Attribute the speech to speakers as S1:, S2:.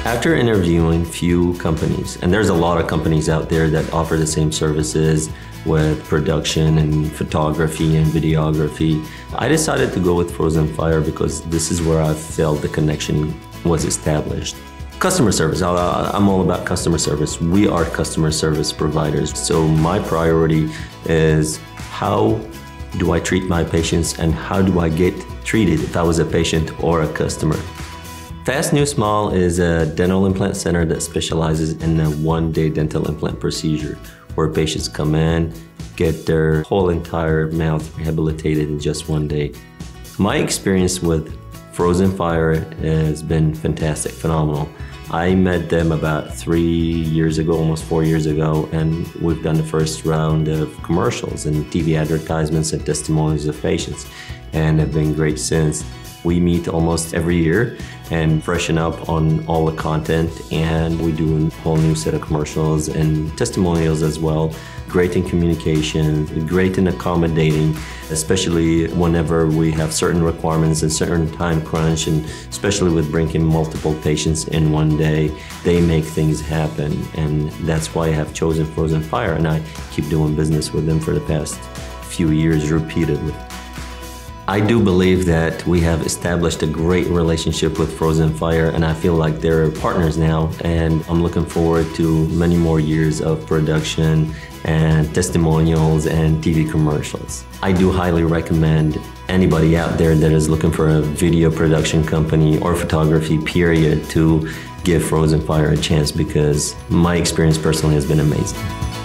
S1: After interviewing few companies, and there's a lot of companies out there that offer the same services with production and photography and videography, I decided to go with Frozen Fire because this is where I felt the connection was established. Customer service, I'm all about customer service. We are customer service providers. So my priority is how do I treat my patients and how do I get treated if I was a patient or a customer. Fast New Smile is a dental implant center that specializes in a one-day dental implant procedure where patients come in, get their whole entire mouth rehabilitated in just one day. My experience with Frozen Fire has been fantastic, phenomenal. I met them about 3 years ago, almost 4 years ago, and we've done the first round of commercials and TV advertisements and testimonials of patients, and have been great since. We meet almost every year and freshen up on all the content, and we do a whole new set of commercials and testimonials as well. Great in communication, great in accommodating, especially whenever we have certain requirements and certain time crunch, and especially with bringing multiple patients in one day, they make things happen. And that's why I have chosen Frozen Fire, and I keep doing business with them for the past few years repeatedly. I do believe that we have established a great relationship with Frozen Fire, and I feel like they're partners now, and I'm looking forward to many more years of production and testimonials and TV commercials. I do highly recommend anybody out there that is looking for a video production company or photography period to give Frozen Fire a chance, because my experience personally has been amazing.